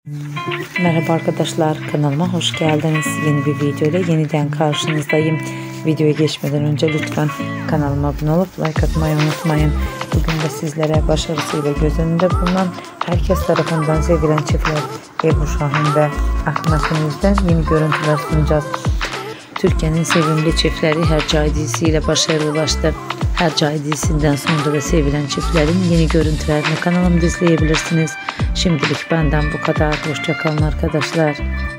Merhaba arkadaşlar, kanalıma hoş geldiniz. Yeni bir video ile yeniden karşınızdayım. Videoya geçmeden önce lütfen kanalıma abone olup like atmayı unutmayın. Bugün de sizlere başarısıyla göz önünde bulunan, herkes tarafından sevilen çiftler Ebru Şahin ve Ahmet Deniz'den yeni görüntüler sunacağız. Türkiye'nin sevimli çiftleri Hercai dizisiyle başarıya ulaştı. Hercai dizisinden sonra da sevilen çiftlerin yeni görüntülerini kanalımda izleyebilirsiniz. Şimdilik benden bu kadar. Hoşça kalın arkadaşlar.